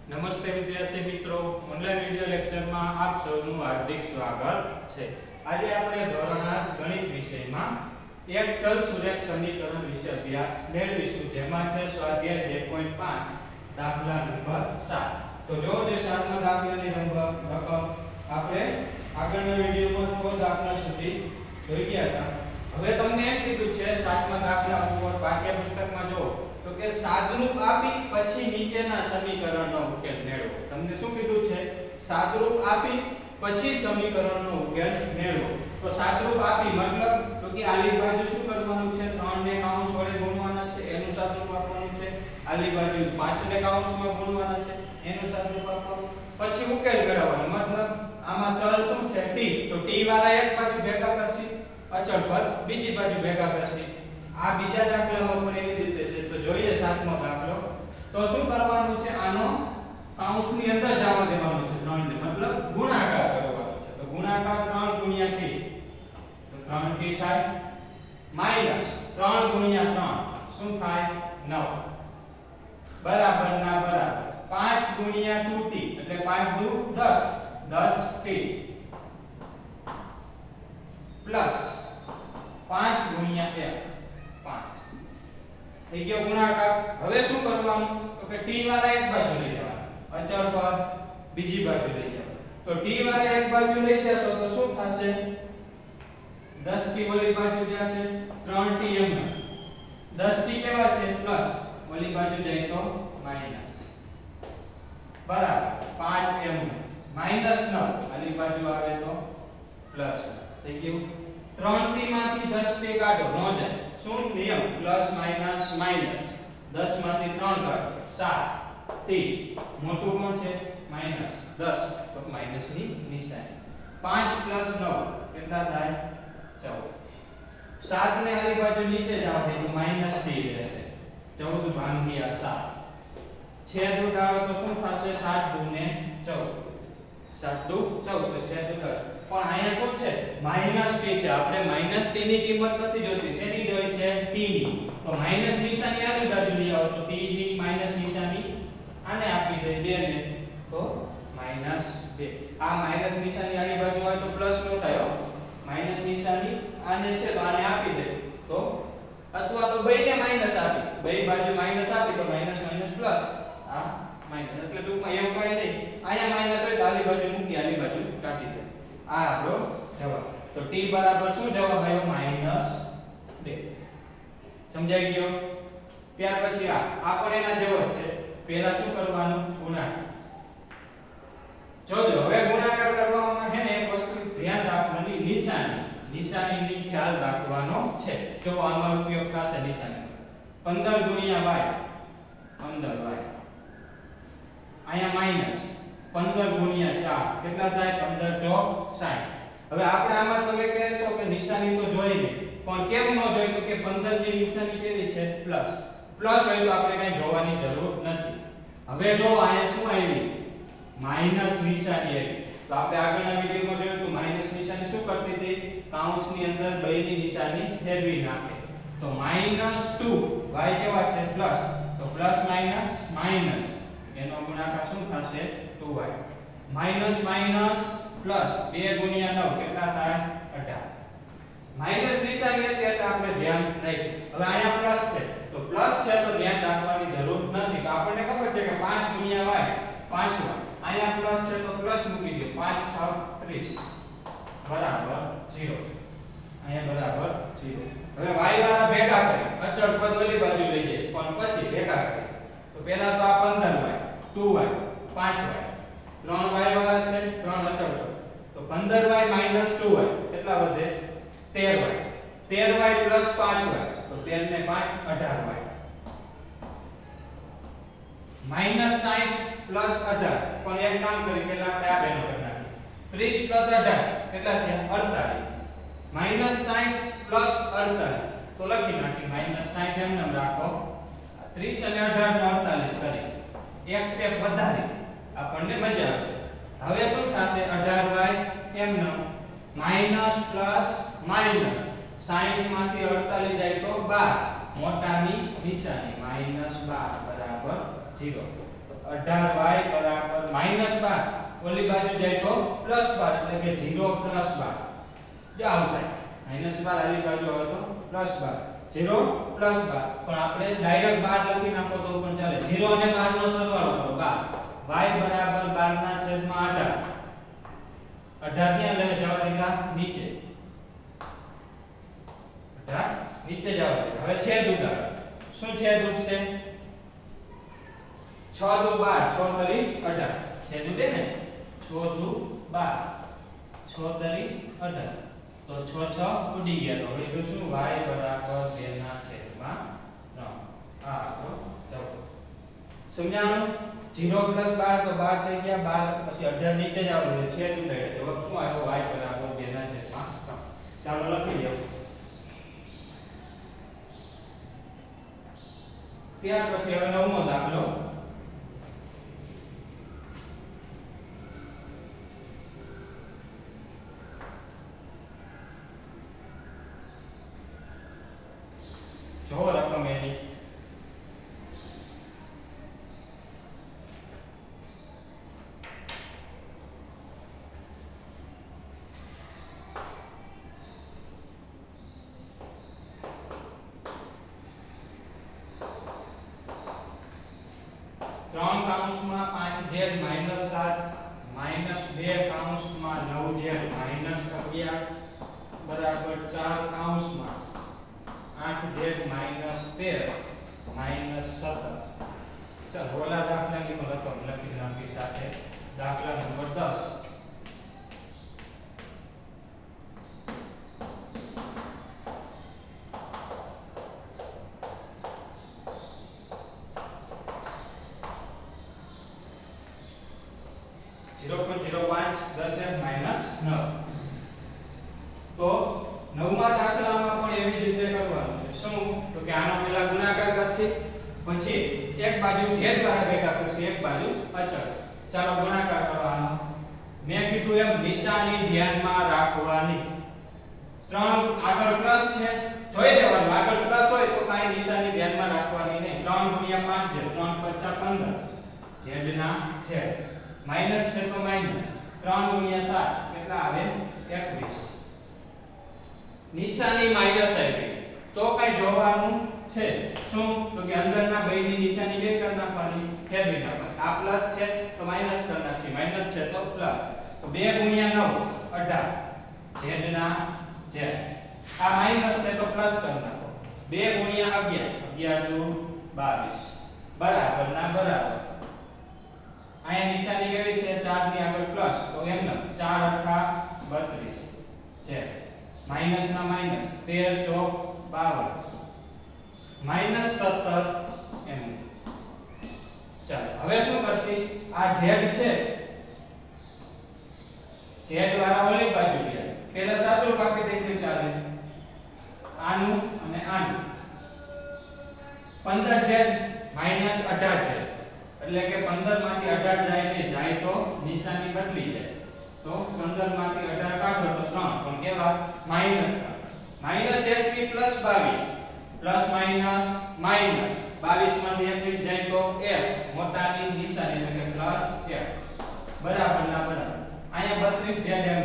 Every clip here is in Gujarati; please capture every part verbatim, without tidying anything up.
નમસ્તે વિદ્યાર્થી મિત્રો, ઓનલાઈન વિડિયો લેક્ચરમાં આપ સૌનું હાર્દિક સ્વાગત છે। આજે આપણે ધોરણ આઠ ગણિત વિષયમાં એક ચલ સુરેખ સમીકરણ વિશે અભ્યાસ મેળવીશું, જેમાં છે સ્વાધ્યાય બે પોઈન્ટ પાંચ દાખલા નંબર સાત। તો જો જે સાતમા દાખલાની નંબર રકમ આપણે આગળના વિડિયોમાં છ દાખલા સુધી જોઈ ગયા હતા। હવે તમને એમ કીધું છે સાતમા દાખલા ઉપર પાઠ્યપુસ્તકમાં જો તો કે સાદરૂપ આપી પછી નીચેના સમીકરણનો ઉકેલ મેળવો। તમને શું કીધું છે? સાદરૂપ આપી પછી સમીકરણનો ઉકેલ મેળવો। તો સાદરૂપ આપી મતલબ તો કે આલી બાજુ શું કરવાનું છે? ત્રણ ને કૌંસ વડે ગુણવાના છે, એનું સાદરૂપ આપવાનું છે। આલી બાજુ પાંચ ને કૌંસમાં ગુણવાના છે, એનું સાદરૂપ આપવાનું, પછી ઉકેલ મેળવવાનો। મતલબ આમાં ચલ શું છે? t। તો t વાળા એક બાજુ ભેગા કરશી, અચળ પદ બીજી બાજુ ભેગા કરશી। આ બીજા દાખલામાં પણ એવી રીતે છે। તો જોઈએ સાતમો દાખલો। તો શું કરવાનું છે? આનો કૌંસની અંદર જવા દેવાનો છે ત્રણ ને, મતલબ ગુણાકાર કરવાનો છે। તો ગુણાકાર ત્રણ ગુણ્યા t, તો ત્રણ t થાય, માઈનસ ત્રણ ગુણ્યા ત્રણ શું થાય? નવ, બરાબર ના બરાબર પાંચ ગુણ્યા ટુ t એટલે પાંચ દુ દસ, દસ t પ્લસ પાંચ ગુણ્યા એક પાંચ, થઈ ગયો ગુણાકાર। હવે શું કરવાનું? તો કે t વાળા એક બાજુ લઈ જવાના, અચળ પદ બીજી બાજુ લઈ જવાના। તો t વાળા એક બાજુ લઈ જશો તો શું થશે? દસ t ઓલી બાજુ જશે, ત્રણ t એમ, દસ t કેવા છે? પ્લસ, ઓલી બાજુ જાય તો માઈનસ, બરાબર પાંચ એમ, માઈનસ નવ આલી બાજુ આવે તો પ્લસ, થઈ ગયું। ત્રણ t માંથી દસ t કાઢો, નો જાય, શું નિયમ? પ્લસ માઈનસ માઈનસ, દસ માંથી ત્રણ કાઢો, સાત t, મોટું કોણ છે? માઈનસ દસ, તો માઈનસ ની નિશાની। પાંચ પ્લસ નવ કેટલા થાય? ચૌદ। સાત ને આલી બાજુ નીચે જાવ દે તો માઈનસ t રહેશે, ચૌદ ભાગ્યા સાત, છેદ ઉડાડો તો શું થશે? સાત દુ ને ચૌદ, સાત દુ ચૌદ, તો છેદ ઉડાડો, પણ અહીંયા શું છે? માઈનસ t છે। આપણે માઈનસ t ની કિંમત નથી જોતી, શેની જોઈ છે? t ની। તો માઈનસ નિશાની આની બાજુ લઈ આવો તો t ની માઈનસ નિશાની આને આપી દે બે ને, તો માઈનસ બે। આ માઈનસ નિશાની આની બાજુ હોય તો પ્લસ નો થાય હો, માઈનસ નિશાની આને છે તો આને આપી દે તો, અથવા તો બેયને માઈનસ આપી, બેય બાજુ માઈનસ આપી તો માઈનસ માઈનસ પ્લસ, આ માઈનસ, એટલે ટૂંકમાં એવું કાઈ નહીં, અહીંયા માઈનસ હોય તો આલી બાજુ મૂકી આલી બાજુ કાઢી દે, આ આપણો જવાબ। તો t બરાબર શું જવાબ આવ્યો? માઈનસ બે। સમજાઈ ગયો? ત્યાર પછી આ આ પણ એના જેવો છે, પહેલા શું કરવાનું? ગુણાકાર। જોજો હવે ગુણાકાર કરવામાં છે ને એક વસ્તુ ધ્યાન રાખવાની, નિશાની, નિશાનીની ખ્યાલ રાખવાનો છે। જો આમાં ઉપયોગ થશે નિશાની, પંદર ગુણ્યા y, પંદર y, અહીંયા માઈનસ પંદર ગુણ્યા ચાર કેટલા થાય? પંદર ચોક સાઠ। હવે આપણે આમાં તમે કહેશો કે નિશાની તો જોઈ લે, પણ કેમ ન જોઈ? તો કે પંદર ની નિશાની કેવી છે? પ્લસ, પ્લસ હોય તો આપણે કઈ જોવાની જરૂર નથી। હવે જો અહીંયા શું આવી? માઈનસ નિશાની આવી, તો આપણે આગળના વિડિયોમાં જોયું તો માઈનસ નિશાની શું કરતી હતી? કૌંસની અંદર બેયની નિશાની ફેરવી નાખે। તો માઈનસ ટુ, y કેવા છે? પ્લસ, તો પ્લસ માઈનસ માઈનસ, એનો ગુણાકાર શું થશે? Two y, minus minus plus, બે ગુણ્યા નવ કેટલા થાય? અઢાર। માઈનસ નિશાની હતી એટલે આપણે ધ્યાન રાખ્યું। હવે અહીંયા પ્લસ છે તો પ્લસ છે તો ધ્યાન રાખવાની જરૂર નથી, તો આપણને ખબર છે કે પાંચ ગુણ્યા y પાંચ y, અહીંયા પ્લસ છે તો પ્લસ મૂકી દો, પાંચ છ ત્રીસ બરાબર ઝીરો, અહીંયા બરાબર ઝીરો। હવે y વાળા ભેગા કરી, અચળ પદ ઓલી બાજુ લઈ જઈએ, પણ પછી ભેગા કરી, તો પહેલા તો આ પંદર y, ટુ y, પાંચ y, ત્રણ y વાળા છે, ત્રણ અચળ પદ, તો પંદર y માઈનસ ટુ y કેટલા વધે? તેર y, તેર y પ્લસ પાંચ y, તો તેર ને પાંચ અઢાર y, માઈનસ સાઠ પ્લસ અઢાર, પણ એક કામ કરી પહેલા આપણે આ બેનો કરી નાખીએ, ત્રીસ પ્લસ અઢાર કેટલા થયા? અડતાલીસ, માઈનસ સાઠ પ્લસ અડતાલીસ, તો લખી નાખી માઈનસ સાઠ એમ નામ રાખો, ત્રીસ અને અઢાર નો અડતાલીસ કરી, એક સ્ટેપ વધારી, આપણને મજા આવશે। હવે શું થશે? અઢાર y એમ નામ, માઈનસ પ્લસ માઈનસ, સાઠ માંથી અડતાલીસ જાય તો બાર, મોટાની નિશાની માઈનસ બાર બરાબર ઝીરો। તો અઢાર વાય બરાબર માઈનસ બાર, ઓલી બાજુ જાય તો પ્લસ બાર, એટલે કે ઝીરો પ્લસ બાર. જો આવું થાય, માઈનસ બાર આલી બાજુ આવે તો પ્લસ બાર, ઝીરો પ્લસ બાર. પણ આપણે ડાયરેક્ટ બાર લખી નાખો તો પણ ચાલે. ઝીરો અને બાર નો સરવાળો કરો, બાર. y બરાબર બાર ના છેદમાં અઢાર. અઢાર ક્યાં લઈ જવા દીધા? નીચે. અઢાર નીચે જવા દીધા. હવે છેદ ઉડાડો. શું છેદ ઉડશે? છ દુ બાર, છ તરી અઢાર. છેદ ઉડે ને? છ દુ બાર, છ તરી અઢાર. તો છ છ ઉડી ગયા. તો હવે શું? y બરાબર બે ના છેદમાં ત્રણ. આ આપણો જવાબ. સમજાણું? ઝીરો પ્લસ બાર તો બાર થઈ ગયા. બાર પછી અઢાર નીચે જ આવશે. છેદ ઉડાડ્યો. જવાબ શું આવ્યો? y બરાબર બે ના છેદમાં ત્રણ. ચાલો લખી દો. ત્યાર પછી હવે નવમો દાખલો. જો રકમ એની ત્રણ કાઉન્સમાં પાંચ જેડ માઈનસ સાત માઈનસ બે કાઉન્સમાં નવ જેડ માઈનસ અગિયાર બરાબર ચાર કાઉન્સમાં આઠ જેડ માઈનસ તેર માઈનસ સત્તર. ચાલો ઓલા દાખલાની રકમ લખી નાખી સાથે. દાખલા નંબર દસ. ઝીરો પોઈન્ટ ઝીરો પાંચ દસ માઈનસ નવ. તો નવમા દાખલામાં પણ એવી જ રીતે કરવાનું છે. શું? તો કે આનો પહેલા ગુણાકાર કરશે, પછી એક બાજુ છેદ દ્વારા ભેગા કરશે, એક બાજુ અચળ. ચાલો ગુણાકાર કરવાનો. મેં કીધું એમ નિશાની ધ્યાનમાં રાખવાની. ત્રણ આગળ પ્લસ છે, જોઈ લેવાનું. આગળ પ્લસ હોય તો કાઈ નિશાની ધ્યાનમાં રાખવાની નહીં. ત્રણ ગુણ્યા પાંચ છે, ત્રણ પંચા પંદર. છેદ ના છેદ. માઈનસ છે તો માઈનસ. ત્રણ ગુણ્યા સાત કેટલા આવે? એકવીસ. નિશાની માઈનસ આવી તો કઈ જોવાનું છે? શું? તો કે અંદરના બેની નિશાની કઈ કરી નાખવાની? ફેરવી નાખવાની. આ પ્લસ છે તો માઈનસ કરી નાખી, માઈનસ છે તો પ્લસ. તો બે ગુણ્યા નવ અઢાર. છેદ ના છેદ. આ માઈનસ છે તો પ્લસ કરી નાખો. બે ગુણ્યા અગિયાર, અગિયાર દુ બાવીસ બરાબર ના બરાબર. અહીંયા નિશાની કેવી છે? ચાર ની આગળ પ્લસ, તો એમ ન ચાર અઠા બત્રીસ છે. માઈનસ ના માઈનસ, તેર ચોક બાવન માઈનસ સત્તર એમ. ચાલો હવે શું કરશી? આ z છે, z વાળા ઓલી બાજુ લે. પહેલા સાદું કાપી દઈએ તો ચાલે. આનું અને આનું. પંદર z માઈનસ અઢાર z, એટલે કે પંદર માંથી અઢાર જાય ને જાય તો નિશાની બદલી જાય. તો પંદર માંથી અઢાર કાઢો તો ત્રણ, પણ કેવા? માઈનસ ત્રણ. માઈનસ એકવીસ પ્લસ બાવીસ, પ્લસ માઈનસ માઈનસ. બાવીસ માંથી એકવીસ જાય તો એક, મોટાની નિશાની એટલે કે પ્લસ એક. બરાબર ના બરાબર. અહીંયા બત્રીસ z એમ.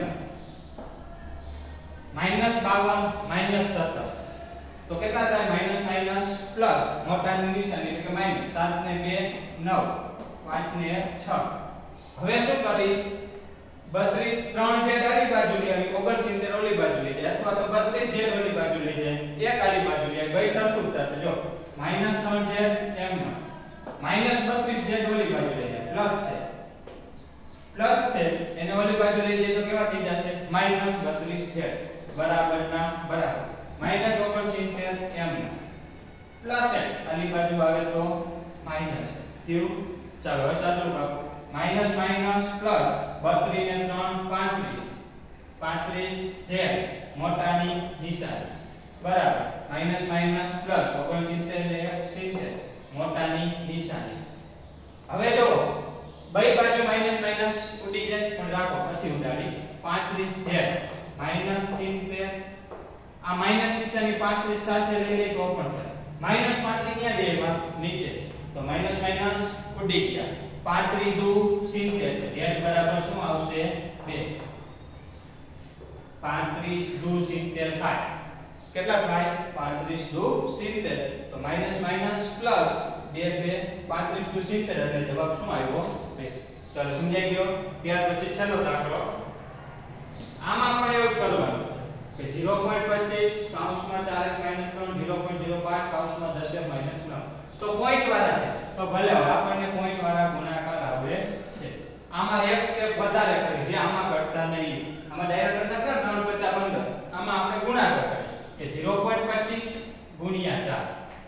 માઈનસ બાવન માઈનસ સત્તર. તો કેટલા થાય? માઈનસ માઈનસ પ્લસ, મોટાની નિશાની એટલે કે માઈનસ. સાત ને બે નવ, પાંચ ને એક છ. હવે શું કરી? બત્રીસ ત્રણ z આલી બાજુ લઈ આવી, ઓગણસિત્તેર ઓલી બાજુ લઈ જાય, અથવા તો બત્રીસ z ઓલી બાજુ લઈ જાય, એક આલી બાજુ લઈ આવી. બે સરખું જ થશે. જો માઈનસ ત્રણ z એમ, માઈનસ બત્રીસ z ઓલી બાજુ લઈ જાય, પ્લસ છે પ્લસ છે એને ઓલી બાજુ લઈ જાય તો કેવા થઈ જશે? માઈનસ બત્રીસ z બરાબર ના બરાબર. માઈનસ ઓગણસિત્તેર એમ પ્લસ એક આલી બાજુ આવે તો માઈનસ થયું. ચાલો હવે સાદું રાખો. માઈનસ માઈનસ પ્લસ, બત્રીસ ને ત્રણ પાંત્રીસ, પાંત્રીસ z મોટાની નિશાની બરાબર. માઈનસ માઈનસ પ્લસ, ઓગણસિત્તેર ને સિત્તેર મોટાની નિશાની. હવે જો બે બાજુ માઈનસ માઈનસ ઉડી જાય, પણ રાખો પછી ઉડાડી. પાંત્રીસ z માઈનસ સિત્તેર. આ માઈનસ નિશાની પાંત્રીસ સાથે લઈ લે તો પણ ચાલે. માઈનસ પાંત્રીસ ક્યાં દેવા? નીચે. તો માઈનસ માઈનસ ઉડી ગયા. પાંત્રીસ દુ સિત્તેર તો z બરાબર શું આવશે બે પાંત્રીસ દુ સિત્તેર થાય કેટલા થાય પાંત્રીસ દુ સિત્તેર તો માઈનસ માઈનસ પ્લસ બે બે પાંત્રીસ દુ સિત્તેર એટલે જવાબ શું આવ્યો બે ચાલો સમજાઈ ગયો ત્યાર પછી છેલ્લો દાખલો આમાં પણ એવું જ કરવાનું કે ઝીરો પોઈન્ટ પચીસ કૌંસમાં ચાર માઈનસ ત્રણ ઝીરો પોઈન્ટ ઝીરો પાંચ કૌંસમાં દસ માઈનસ નવ તો પોઈન્ટ વાળા છે તો ભલે આપણને પોઈન્ટ વાળા ગુણાકાર આવે છે આમાં એક સ્ટેપ વધારે કરી જે આમાં કરતા નહીં આમાં ડાયરેક્ટ કરતા કે ત્રણ પચાસ પંદર આમાં આપણે ગુણાકાર કરીએ કે ઝીરો પોઈન્ટ પચીસ ગુણ્યા ચાર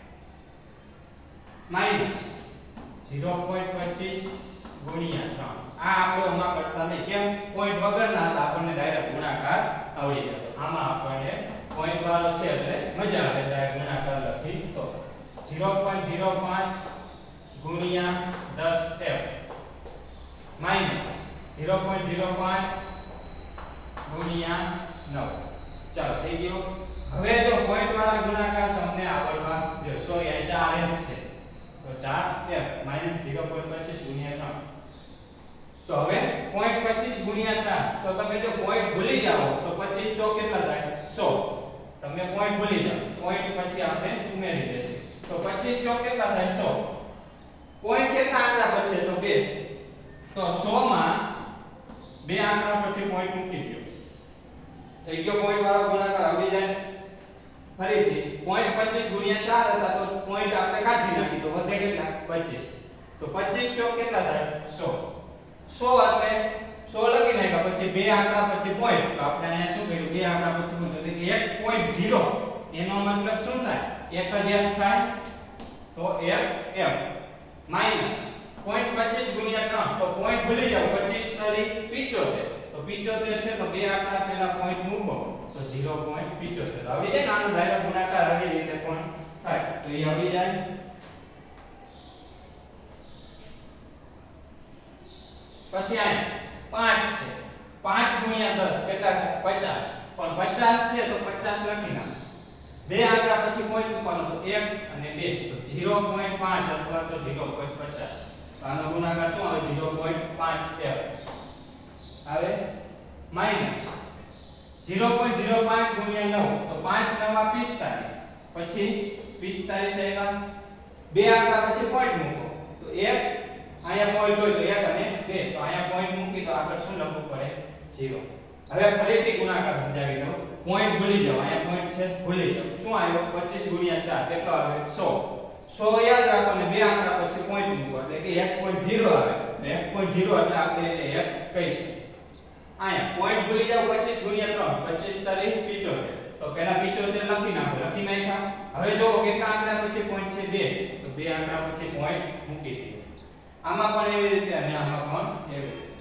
માઈનસ ઝીરો પોઈન્ટ પચીસ ગુણ્યા ત્રણ આ આપણે આમાં કરતા નહીં કેમ પોઈન્ટ વગરના હતા આપણને ડાયરેક્ટ ગુણાકાર આવડી જતો આમાં આપણને પોઈન્ટ વાળો છે એટલે મજા આવે ડાયરેક્ટ ગુણાકાર લખી તો ઝીરો પોઈન્ટ ઝીરો પાંચ ગુણ્યા દસ F minus zero point zero પાંચ ગુણ્યા નવ ચાલો થઈ ગયો હવે જો પોઈન્ટ વાળા ગુણાકાર તમને આવડવા જો સોરી આ ચાર એફ છે તો ચાર એફ માઈનસ ઝીરો પોઈન્ટ પચીસ ગુણ્યા ત્રણ તો હવે પોઈન્ટ પચીસ ગુણ્યા ચાર તો તમે જો પોઈન્ટ ભૂલી જાઓ તો પચીસ ચોક કેટલા થાય સો તમે પોઈન્ટ ભૂલી જાઓ પોઈન્ટ પછી આપણે ઉમેરી દેશું તો પચીસ ચોક કેટલા થાય સો પોઈન્ટ કેટલા આંકડા પછી તો બે તો સો માં બે આંકડા પછી પોઈન્ટ મૂકી દો થઈ ગયો પોઈન્ટ વાળો ગુણાકાર આવી જાય ફરીથી પોઈન્ટ પચીસ ગુણ્યા ચાર હતા તો પોઈન્ટ આપણે કાઢી નાખી તો વધે કેટલા પચીસ તો પચીસ ચોક કેટલા થાય સો સો એટલે સો લખી નાખ્યા પછી બે આંકડા પછી પોઈન્ટ તો આપણે અહીંયા શું કર્યું બે આંકડા પછી પોઈન્ટ એટલે કે એક પોઈન્ટ ઝીરો એનો મતલબ શું થાય એક જ f થાય તો f f માઈનસ પોઈન્ટ પચીસ ગુણ્યા ત્રણ તો પોઈન્ટ ભૂલી જાવ પચીસ તરી પંચોતેર તો પંચોતેર છે તો બે આંકડા પહેલા પોઈન્ટ મૂકો તો ઝીરો પોઈન્ટ પંચોતેર આવી જાય નાનો ડાયરેક્ટ ગુણાકાર આવી રીતે પણ થાય તો એ આવી જાય પછી આ પાંચ છે પાંચ ગુણ્યા દસ કેટલા થાય પચાસ પણ પચાસ છે તો પચાસ લખી નાખો બે આંકડા પછી પોઈન્ટ મૂકવાનો તો એક અને બે તો ઝીરો પોઈન્ટ પાંચ અથવા તો ઝીરો પોઈન્ટ પચાસ આનો ગુણાકાર શું આવે ઝીરો પોઈન્ટ પાંચ f આવે માઈનસ ઝીરો પોઈન્ટ ઝીરો પાંચ ગુણ્યા નવ તો પાંચ નવા પિસ્તાલીસ પછી પિસ્તાલીસ આવ્યા બે આંકડા પછી પોઈન્ટ મૂકો તો એક અહીંયા પોઈન્ટ હોય તો એક અને બે તો અહીંયા પોઈન્ટ મૂકી તો આગળ શું લખવું પડે ઝીરો હવે ફરીથી ગુણાકાર સમજાવી દઉં પોઈન્ટ ભૂલી જાઓ અહીંયા પોઈન્ટ છે ભૂલી જાઓ શું આવ્યો પચીસ ગુણ્યા ચાર કેટલો આવે સો સો યાદ રાખો ને બે આંકડા પછી પોઈન્ટ મૂકો એટલે કે એક પોઈન્ટ ઝીરો આવે એક પોઈન્ટ ઝીરો એટલે આપણે એટલે એક કહીશું અહીંયા પોઈન્ટ ભૂલી જાઓ પચીસ ગુણ્યા ત્રણ પચીસ તરી પંચોતેર તો પહેલા પંચોતેર લખી નાખો લખી નાખ્યા હવે જો કેટલા આંકડા પછી પોઈન્ટ છે બે તો બે આંકડા પછી પોઈન્ટ મૂકી દો આમાં પણ એવી રીતે અને આમાં પણ એવી રીતે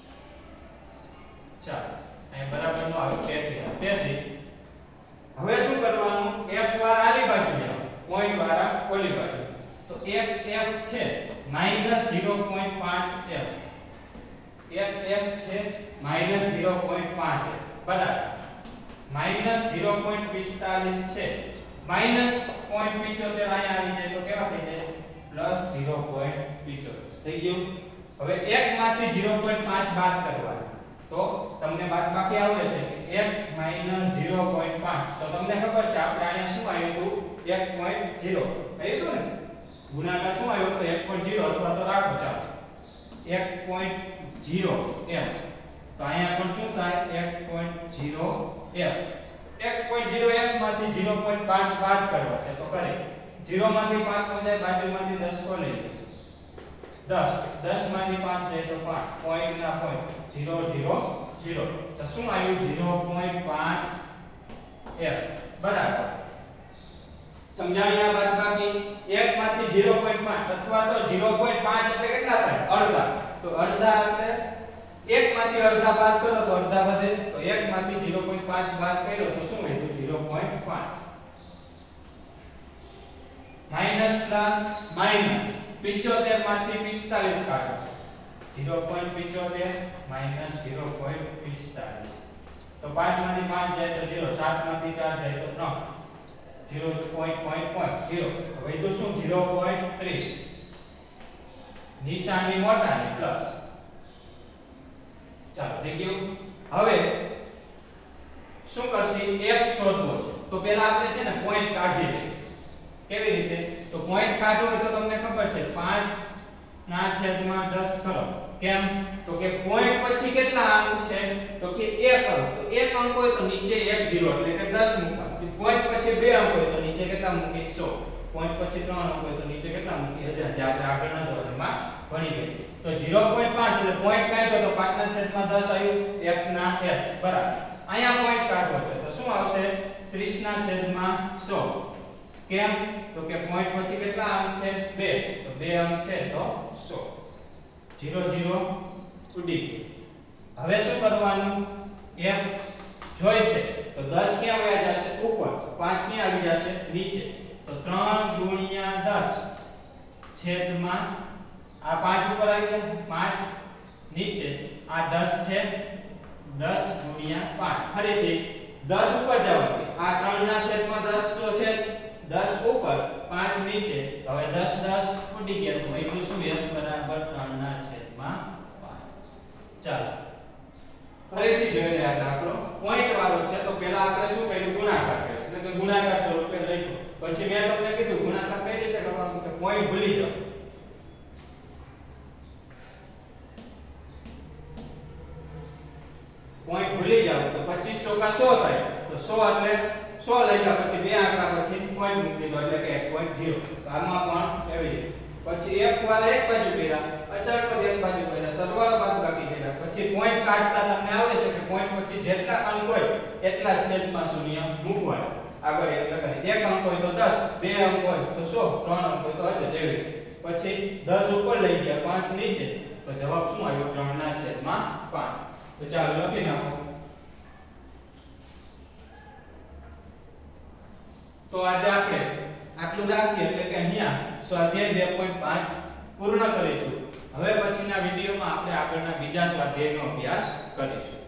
ચાલો અહીં બરાબર નો આવે તેથી તેથી હવે શું કરવાનું f વાળા આલી બાજુ જાઓ પોઈન્ટ વાળા ઓલી બાજુ તો એક f છે માઈનસ ઝીરો પોઈન્ટ પાંચ f એક f છે માઈનસ ઝીરો પોઈન્ટ પાંચ બરાબર માઈનસ ઝીરો પોઈન્ટ પિસ્તાલીસ છે માઈનસ પોઈન્ટ પંચોતેર અહીંયા આવી જાય તો કેવા થઈ જાય પ્લસ ઝીરો પોઈન્ટ પંચોતેર થઈ ગયું હવે એક માંથી ઝીરો પોઈન્ટ પાંચ બાદ કરવાના તો તમને બાદબાકી આવડે છે કે એક માઈનસ ઝીરો પોઈન્ટ પાંચ તો તમને ખબર છે આપણે અહીંયા શું આવ્યું હતું એક પોઈન્ટ ઝીરો આવ્યું હતું ને ગુણાકાર શું આવ્યો તો એક પોઈન્ટ ઝીરો અથવા તો રાખો ચાલો એક પોઈન્ટ ઝીરો f તો અહીંયા પણ શું થાય એક પોઈન્ટ ઝીરો f એક પોઈન્ટ ઝીરો f માંથી ઝીરો પોઈન્ટ પાંચ બાદ કરવા છે તો કરે ઝીરો માંથી પાંચ નો જાય બાજુમાંથી દસ કો લઈ દસ દસ માંથી પાંચ જાય તો પાંચ પોઈન્ટ ના પોઈન્ટ ઝીરો ઝીરો ઝીરો તો શું આવ્યું ઝીરો પોઈન્ટ પાંચ f બરાબર સમજાણ્યા બાદબાકી એક માંથી ઝીરો પોઈન્ટ પાંચ અથવા તો ઝીરો પોઈન્ટ પાંચ એટલે કેટલા થાય અડધા તો અડધા એટલે એક માંથી અડધા બાદ કરો તો અડધા વધે તો એક માંથી ઝીરો પોઈન્ટ પાંચ બાદ કર્યો તો શું વધ્યું ઝીરો પોઈન્ટ પાંચ માઈનસ પ્લસ માઈનસ પંચોતેર માંથી પિસ્તાલીસ કાઢો ઝીરો પોઈન્ટ પંચોતેર માઈનસ ઝીરો પોઈન્ટ પિસ્તાલીસ તો પાંચ માંથી પાંચ જાય તો ઝીરો સાત માંથી ચાર જાય તો ત્રણ zero point point point zero તો વધ્યું શું ઝીરો પોઈન્ટ ત્રીસ નિશાની મોટાની પ્લસ. ચાલો થઈ ગયું. હવે શું કરશી? f શોધવો છે. તો પહેલા આપણે છે ને પોઈન્ટ કાઢી લઈએ. કેવી રીતે? તો પોઈન્ટ કાઢવો હોય તો તમને ખબર છે પાંચ ના છેદમાં દસ કરો. કેમ? તો કે પોઈન્ટ પછી કેટલા અંક છે? તો કે એક અંક. તો એક અંક હોય તો નીચે એક ઝીરો એટલે કે દસ મૂકવા. પોઈન્ટ પછી બે અંક હોય તો નીચે કેટલા મૂકી? સો. પોઈન્ટ પછી ત્રણ અંક હોય તો નીચે કેટલા મૂકી? હજાર. જે આપણે આગળના ધોરણમાં ભણી ગયા. તો ઝીરો પોઈન્ટ પાંચ એટલે પોઈન્ટ કાઢ્યો તો પાંચ ના છેદમાં દસ આવ્યું. f ના f બરાબર. અહીંયા પોઈન્ટ કાઢવો છે તો શું આવશે? ત્રીસ ના છેદમાં સો. કેમ? તો કે પોઈન્ટ પછી કેટલા અંક છે? બે. તો બે અંક છે તો સો. ઝીરો ઝીરો ઉડી ગયું. હવે શું કરવાનું? f જોઈ છે તો દસ ક્યાં વયા જશે? ઉપર. પાંચ ક્યાં આવી જશે? નીચે. તો ત્રણ ગુણ્યા દસ છેદમાં આ પાંચ ઉપર આવી ગયા. પાંચ નીચે આ દસ છે. દસ ગુણ્યા પાંચ. ફરીથી દસ ઉપર જવાથી આ ત્રણ ના છેદમાં દસ તો છે. દસ ઉપર પાંચ નીચે. હવે દસ દસ ઉડી ગયા તો એટલું શું? f બરાબર ત્રણ ના છેદમાં પાંચ. ચાલો ફરીથી જોઈ રહ્યા દાખલો. પોઈન્ટ વાળો છે તો પહેલા આપણે શું કર્યું? ગુણાકાર કર્યો. એટલે કે ગુણાકાર સ્વરૂપે લખ્યો. પછી મેં તમને કીધું ગુણાકાર કઈ રીતે કરવાનો? કે પોઈન્ટ ભૂલી જાઓ. પોઈન્ટ ભૂલી જાવ તો પચીસ ચોકા સો થાય. તો સો એટલે સો લખ્યા પછી બે આંકડા પછી પોઈન્ટ મૂકી દીધો એટલે કે એક પોઈન્ટ ઝીરો. તો આમાં પણ એવી રીતે. પછી f વાળા એક બાજુ કર્યા, અચળ પદ એક બાજુ કર્યા, સરવાળો બાદબાકી કર્યા. પછી પોઈન્ટ કાઢતા તમને આવડે છે કે પોઈન્ટ પછી જેટલા અંક હોય એટલા છેદમાં શૂન્ય મૂકવાના. આગળ એક લગાડી. એક અંક હોય તો દસ, બે અંક હોય તો સો, ત્રણ અંક હોય તો હજાર. એવી પછી દસ ઉપર લઈ ગયા, પાંચ નીચે. તો જવાબ શું આવ્યો? ત્રણ ના છેદમાં પાંચ. તો ચાલો લખી નાખો. તો આજે આપણે આટલું રાખીએ એટલે કે અહીંયા સ્વાધ્યાય બે પોઈન્ટ પાંચ પૂર્ણ કરીશું. હવે પછીના વિડિયોમાં આપણે આગળના બીજા સ્વાધ્યાયનો અભ્યાસ કરીશું.